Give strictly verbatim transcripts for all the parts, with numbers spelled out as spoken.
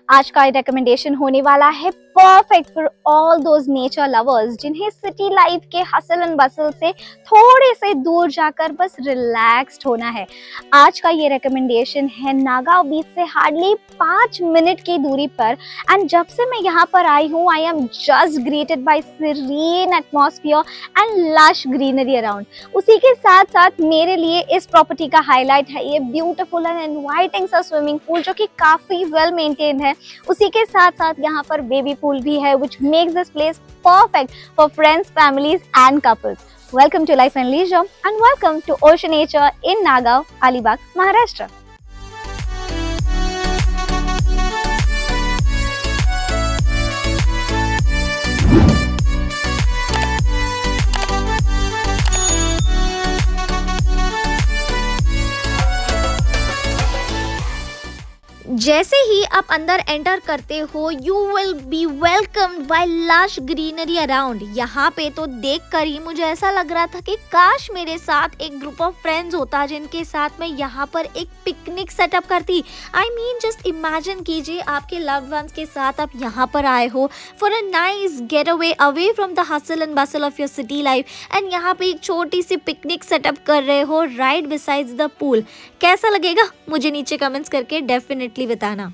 आज का रिकमेंडेशन होने वाला है perfect for all those nature lovers जिन्हें सिटी लाइफ के हसल एंड बसल से थोड़े से दूर जाकर बस रिलैक्स्ड होना है। आज का ये रिकमेंडेशन है नागांव बीच से हार्डली पाँच मिनट की दूरी पर, एंड जब से मैं यहाँ पर आई हूँ I am just greeted by serene atmosphere and lush greenery around. उसी के साथ साथ मेरे लिए इस प्रॉपर्टी का हाईलाइट है ये ब्यूटीफुल एंड इनवाइटिंग सा स्विमिंग पूल जो कि काफी वेल मेंटेन्ड है। उसी के साथ साथ यहाँ पर बेबी पूल भी है which makes this place perfect for friends, families and couples. Welcome to Life and Leisure and welcome to Ocean Nature in Nagaon, Alibag, Maharashtra. जैसे ही आप अंदर एंटर करते हो you will be welcomed by lush greenery around. यहाँ पे तो देखकर ही मुझे ऐसा लग रहा था कि काश मेरे साथ एक ग्रुप ऑफ फ्रेंड्स होता जिनके साथ मैं यहाँ पर एक पिकनिक सेटअप करती। आई मीन जस्ट इमेजिन कीजिए आपके लव्ड वंस के साथ आप यहाँ पर आए हो for a nice getaway away from the hustle and bustle of your city life, and यहाँ पे एक छोटी सी पिकनिक सेटअप कर रहे हो राइट बिसाइड्स द पूल। कैसा लगेगा मुझे नीचे कमेंट्स करके डेफिनेटली बताना।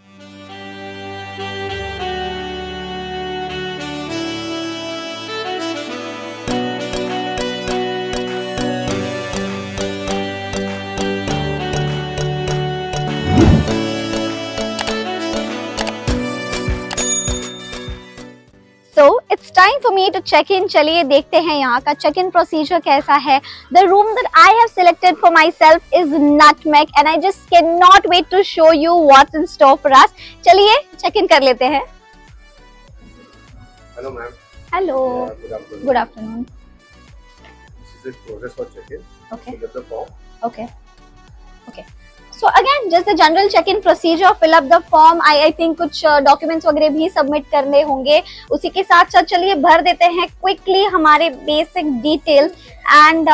So it's time for me to check in. चलिए देखते हैं यहाँ का check in procedure कैसा है। The room that I have selected for myself is Nutmeg and I just cannot wait to show you what's in store for us. चलिए check in कर लेते हैं। Hello ma'am. Hello. Yeah, good afternoon. Good afternoon. This is the process for check-in. Okay. Fill up the form. Okay. Okay. So again, just the general check-in procedure. Fill up the form. I I think कुछ documents वगैरह भी submit करने होंगे। उसी के साथ साथ चलिए भर देते हैं क्विकली हमारे basic details and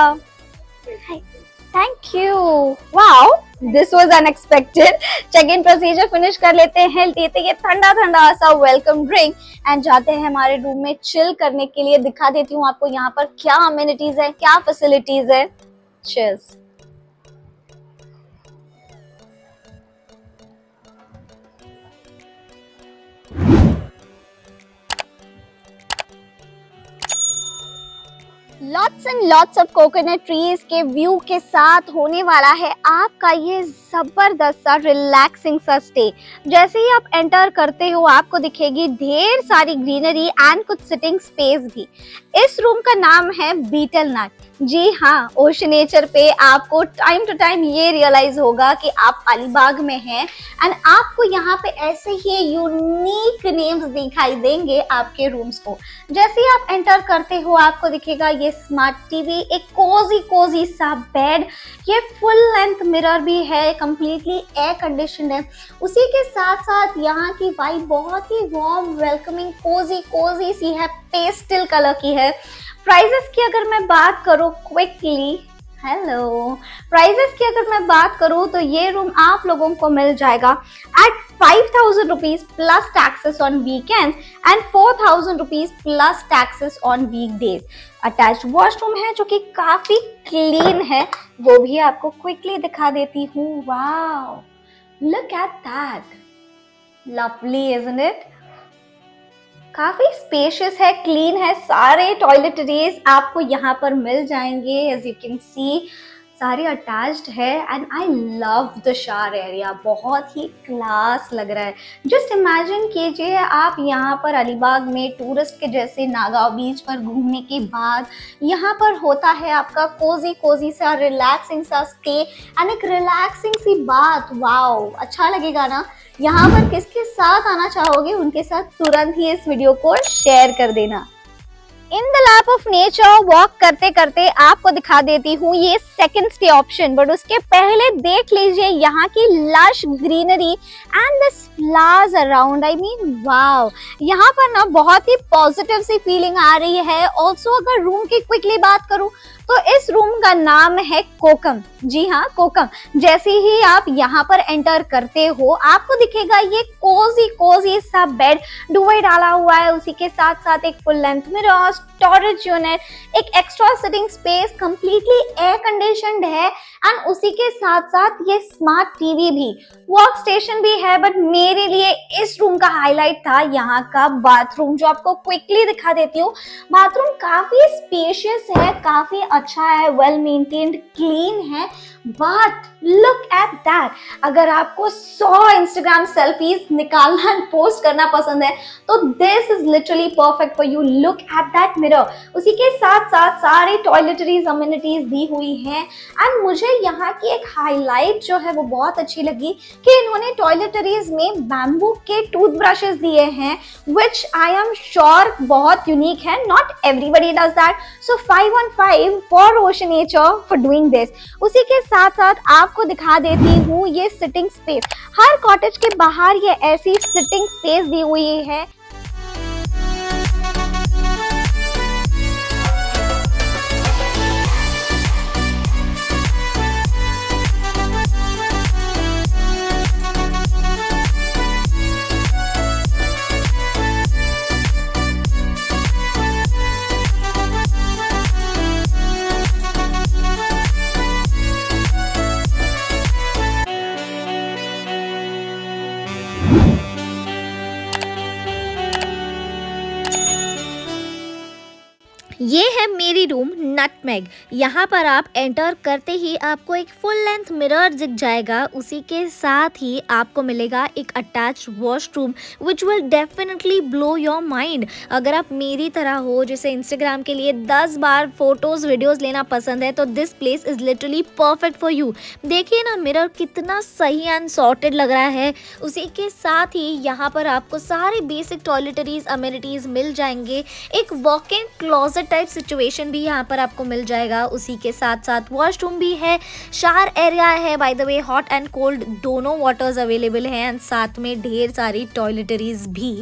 thank you. Wow, this was unexpected. Check in procedure finish कर लेते हैं, लेते ये ठंडा ठंडा सा वेलकम ड्रिंक एंड जाते हैं हमारे रूम में चिल करने के लिए। दिखा देती हूँ आपको यहाँ पर क्या अमेनिटीज है, क्या फैसिलिटीज है। Cheers. Lots and lots of coconut trees के व्यू के साथ होने वाला है आपका ये जबरदस्त सा रिलैक्सिंग सा स्टे। जैसे ही आप एंटर करते हो आपको दिखेगी ढेर सारी ग्रीनरी एंड कुछ सिटिंग स्पेस भी। इस रूम का नाम है बीटल नट। जी हाँ, ओशन नेचर पे आपको टाइम टू टाइम ये रियलाइज होगा कि आप अलीबाग में हैं एंड आपको यहाँ पे ऐसे ही यूनिक नेम्स दिखाई देंगे आपके रूम्स को। जैसे ही आप एंटर करते हो आपको दिखेगा ये स्मार्ट टीवी, एक कोजी कोजी सा बेड, ये फुल लेंथ मिरर भी है, कंप्लीटली एयर कंडीशनड है। उसी के साथ साथ यहाँ की वाइब बहुत ही वार्म वेलकमिंग कोजी कोजी सी है, पेस्टल कलर की है। प्राइजेस की अगर मैं बात करूँ क्विकली, हेलो, प्राइजेस की अगर मैं बात करूँ तो ये रूम आप लोगों को मिल जाएगा at five thousand rupees plus taxes on weekends and four thousand rupees plus taxes on weekdays. Attached washroom है जो कि काफी क्लीन है, वो भी आपको क्विकली दिखा देती हूँ। Wow, look at that, lovely isn't it. काफी स्पेशियस है, क्लीन है, सारे टॉयलेटरीज आपको यहाँ पर मिल जाएंगे। एज यू कैन सी सारे अटैच्ड है and I love the shower area, बहुत ही क्लास लग रहा है। जस्ट इमेजिन कीजिए आप यहाँ पर अलीबाग में टूरिस्ट के जैसे नागांव बीच पर घूमने के बाद यहाँ पर होता है आपका कोजी कोजी सा रिलैक्सिंग सा स्टे एंड एक रिलैक्सिंग सी बात। वाओ, अच्छा लगेगा ना। यहाँ पर किसके साथ आना चाहोगे उनके साथ तुरंत ही इस वीडियो को शेयर कर देना। In the lap of nature walk करते करते आपको दिखा देती हूँ ये सेकंड स्टे ऑप्शन, बट उसके पहले देख लीजिए यहाँ की lush greenery and the flowers around. I mean wow, यहाँ पर ना बहुत ही पॉजिटिव सी फीलिंग आ रही है। ऑल्सो अगर रूम की क्विकली बात करूँ तो इस रूम का नाम है कोकम। जी हाँ, कोकम। जैसे ही आप यहाँ पर एंटर करते हो आपको दिखेगा ये कोजी कोजी सा बेड, दुबई डाला हुआ है, उसी के साथ साथ एक full length mirror, storage unit, एक extra sitting space, completely air conditioned है एंड उसी के साथ साथ ये स्मार्ट टीवी भी, वर्क स्टेशन भी है। बट मेरे लिए इस रूम का हाईलाइट था यहाँ का बाथरूम, जो आपको क्विकली दिखा देती हूँ। बाथरूम काफी स्पेशियस है, काफी अच्छा है, वेल मेंटेन्ड, क्लीन है। बट लुक एट दैट, अगर आपको सौ इंस्टाग्राम सेल्फीज निकालना एंड पोस्ट करना पसंद है तो this is literally perfect for you. Look at that mirror, उसी के साथ साथ सारी टॉयलेटरीज अम्यूनिटीज दी हुई हैं। एंड मुझे यहाँ की एक हाईलाइट जो है वो बहुत अच्छी लगी कि इन्होंने टॉयलेटरीज में बैम्बू के टूथब्रशेस दिए हैं, विच आई एम श्योर बहुत यूनिक है। Not everybody does that, so five on five for Oceanature for doing this. उसी के साथ साथ आपको दिखा देती हूँ ये सिटिंग स्पेस। हर कॉटेज के बाहर ये ऐसी सिटिंग स्पेस दी हुई है। ये है मेरी रूम नटमेग। यहाँ पर आप एंटर करते ही आपको एक फुल लेंथ मिरर दिख जाएगा, उसी के साथ ही आपको मिलेगा एक attach washroom which will definitely blow your mind. अगर आप मेरी तरह हो जिसे इंस्टाग्राम के लिए दस बार फोटोज वीडियोस लेना पसंद है तो this place is literally perfect for you. देखिए ना मिरर कितना सही एंड सॉर्टेड लग रहा है। उसी के साथ ही यहाँ पर आपको सारे बेसिक टॉयलेटरीज अमेनिटीज मिल जाएंगे। एक walk in closet type situation भी यहाँ पर आपको मिल जाएगा। उसी के साथ साथ वॉशरूम भी है, शावर एरिया है, by the way hot and cold दोनों वाटर्स अवेलेबल हैं एंड साथ में ढेर सारी टॉयलेटरीज भी।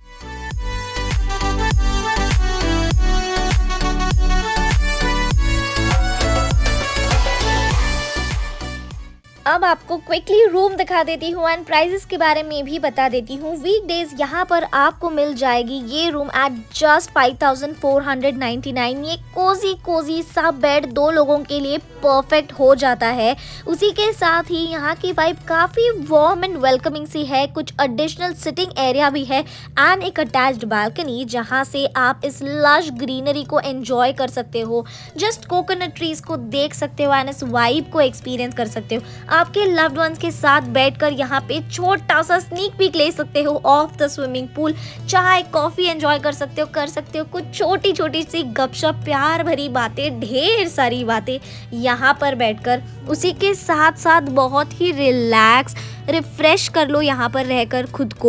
अब आपको क्विकली रूम दिखा देती हूँ एंड प्राइजेस के बारे में भी बता देती हूँ। वीकडेज यहाँ पर आपको मिल जाएगी ये room at just five thousand four hundred ninety nine. ये कोजी कोजी सा बेड दो लोगों के लिए परफेक्ट हो जाता है। उसी के साथ ही यहाँ की वाइब काफ़ी वार्म एंड वेलकमिंग सी है। कुछ एडिशनल सिटिंग एरिया भी है एंड एक अटैच्ड बालकनी जहाँ से आप इस लश ग्रीनरी को एंजॉय कर सकते हो, जस्ट कोकोनट ट्रीज को देख सकते हो एंड इस वाइब को एक्सपीरियंस कर सकते हो। आपके लव्ड वंस के साथ बैठकर यहाँ पे छोटा सा स्नीक पीक ले सकते हो ऑफ द स्विमिंग पूल। चाय कॉफी एंजॉय कर सकते हो कर सकते हो कुछ छोटी छोटी सी गपशप, प्यार भरी बातें, ढेर सारी बातें यहाँ पर बैठकर। उसी के साथ साथ बहुत ही रिलैक्स रिफ्रेश कर लो यहाँ पर रहकर खुद को।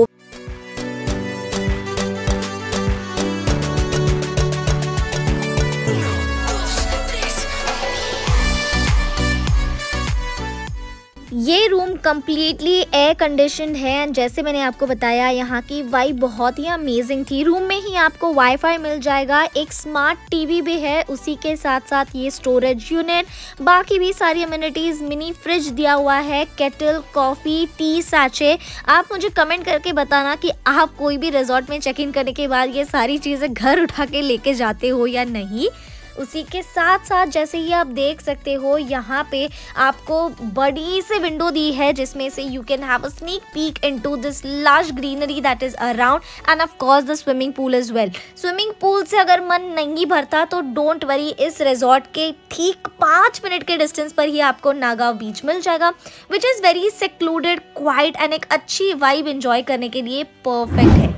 ये रूम कम्प्लीटली एयर कंडीशनड है एंड जैसे मैंने आपको बताया यहाँ की वाइब बहुत ही अमेजिंग थी। रूम में ही आपको वाईफाई मिल जाएगा, एक स्मार्ट टीवी भी है, उसी के साथ साथ ये स्टोरेज यूनिट, बाकी भी सारी अम्यूनिटीज़, मिनी फ्रिज दिया हुआ है, केटल, कॉफ़ी, टी सैचे। आप मुझे कमेंट करके बताना कि आप कोई भी रिजॉर्ट में चेक इन करने के बाद ये सारी चीज़ें घर उठा के लेके जाते हो या नहीं। उसी के साथ साथ जैसे ही आप देख सकते हो यहाँ पे आपको बड़ी सी विंडो दी है जिसमें से you can have a sneak peek into this lush greenery that is around and of course the swimming pool is well. Swimming pool से अगर मन नहीं भरता तो डोंट वरी, इस रिजॉर्ट के ठीक पाँच मिनट के डिस्टेंस पर ही आपको नागांव बीच मिल जाएगा which is very secluded, quiet and एक अच्छी वाइब एंजॉय करने के लिए परफेक्ट है।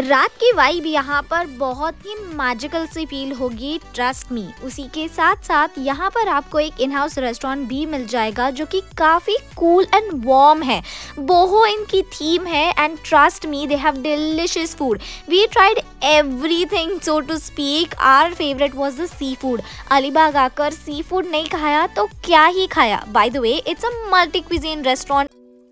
रात की वाइब यहाँ पर बहुत ही मैजिकल सी फील होगी, ट्रस्ट मी। उसी के साथ साथ यहाँ पर आपको एक इन हाउस रेस्टोरेंट भी मिल जाएगा जो कि काफ़ी कूल एंड वार्म है। बोहो इनकी थीम है and trust me they have delicious food. We tried everything so to speak. Our favourite was the seafood. Alibag आकर सी फूड नहीं खाया तो क्या ही खाया। By the way it's a multi cuisine restaurant.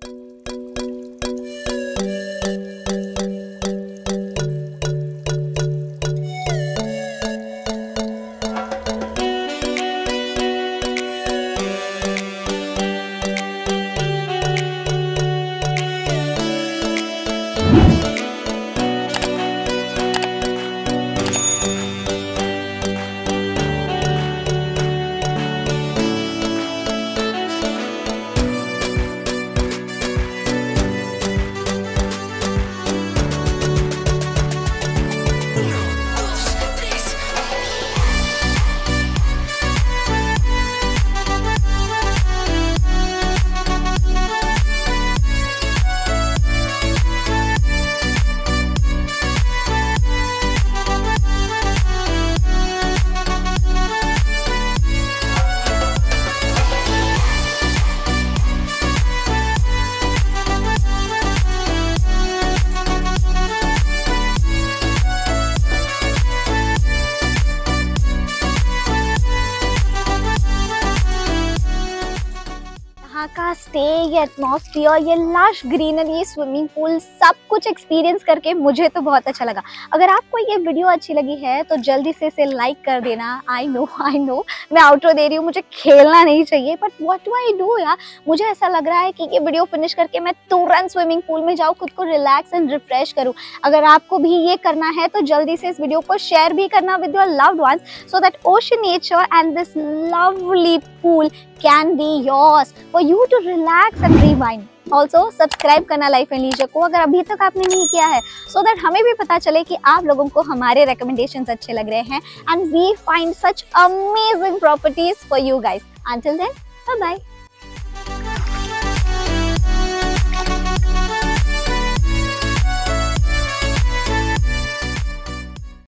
यहाँ का स्टे, ये एटमॉस्फियर, ये लश ग्रीनरी, स्विमिंग पूल, सब कुछ एक्सपीरियंस करके मुझे तो बहुत अच्छा लगा। अगर आपको ये वीडियो अच्छी लगी है तो जल्दी से इसे लाइक कर देना। आई नो आई नो मैं आउटरो दे रही हूँ, मुझे खेलना नहीं चाहिए, but what do I do यार। मुझे ऐसा लग रहा है कि ये वीडियो फिनिश करके मैं तुरंत स्विमिंग पूल में जाऊँ, खुद को रिलैक्स एंड रिफ्रेश करूँ। अगर आपको भी ये करना है तो जल्दी से इस वीडियो को शेयर भी करना with your loved ones so that ocean nature and this lovely pool can be yours for you to relax and rewind. Also subscribe करना लाइफ एंड लीजर को अगर अभी तक आपने नहीं किया है, so that हमें भी पता चले कि आप लोगों को हमारे recommendations अच्छे लग रहे हैं and we find such amazing properties for you guys. Until then, bye bye.